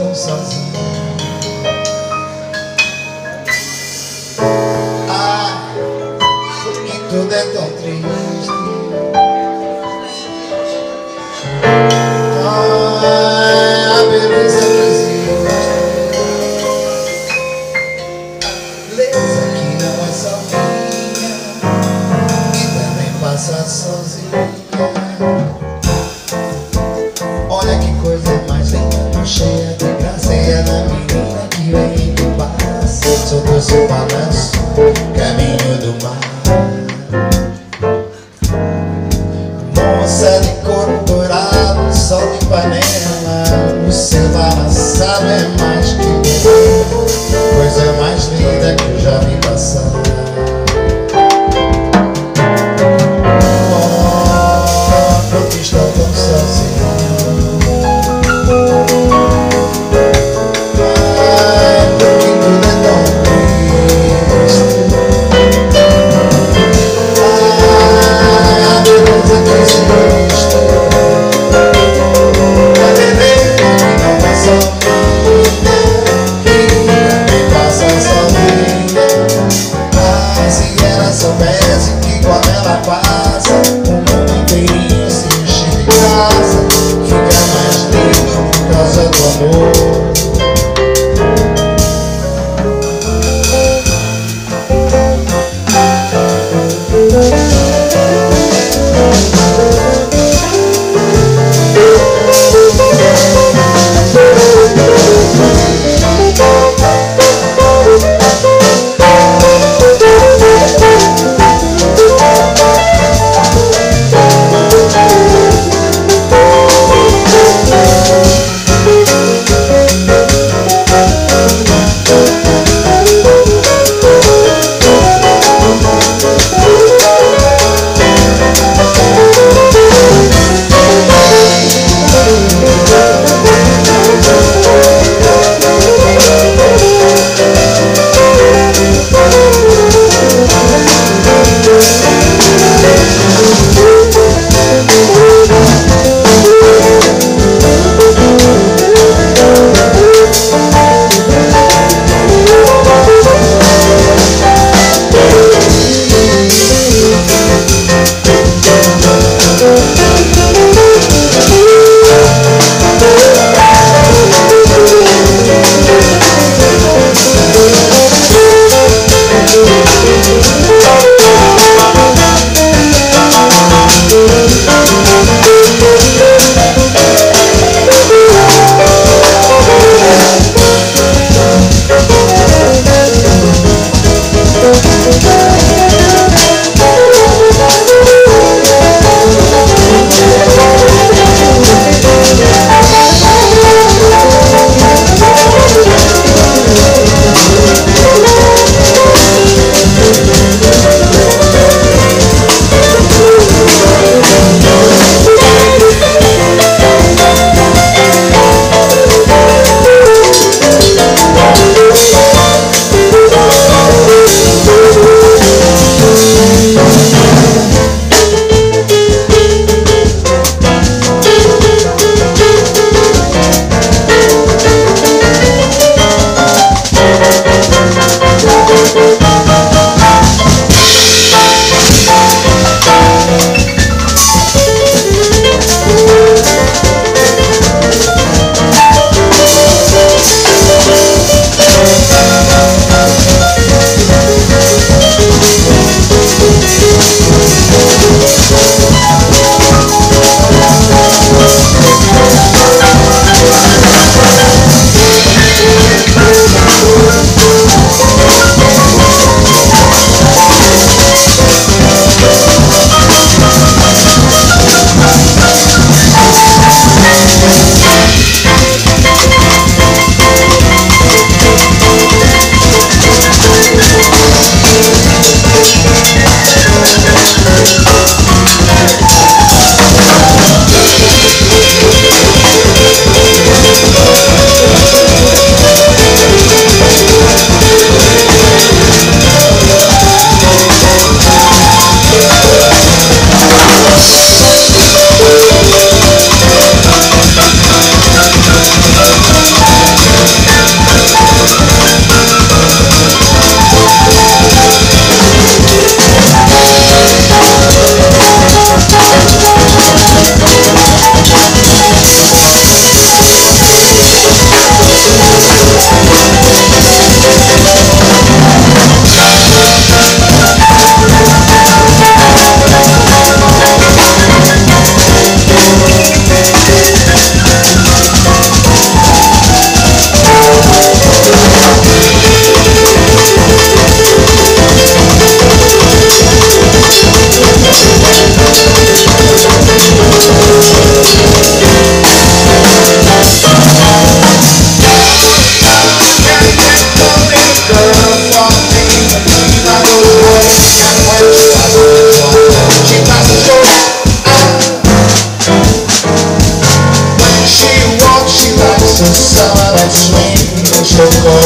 tão sozinho. Ah, porque tudo é tão triste. Ah, a beleza não existe. A beleza que não é só minha e também passa sozinha. Olha que coisa mais linda, cheia de graça, é na menina que vem do passo, soltou seu balanço, caminho do mar. Moça de couro dourado, sol de panela, o seu balançado é mais que bom, coisa mais linda que eu já vi passar. Oh, porque estou tão sozinho.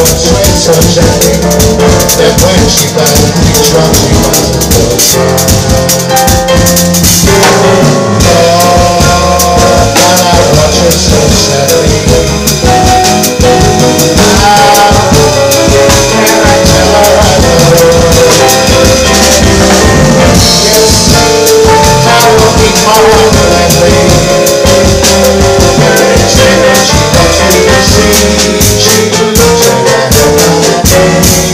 sway so gently that when she finds the drum, she finds it close. Oh, while I watch her so sadly, and I tell her I love her. Yes, I will be hard gladly. And say that she wants me to see, she will turn out another day.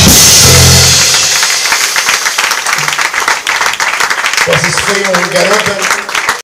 Vocês têm um garoto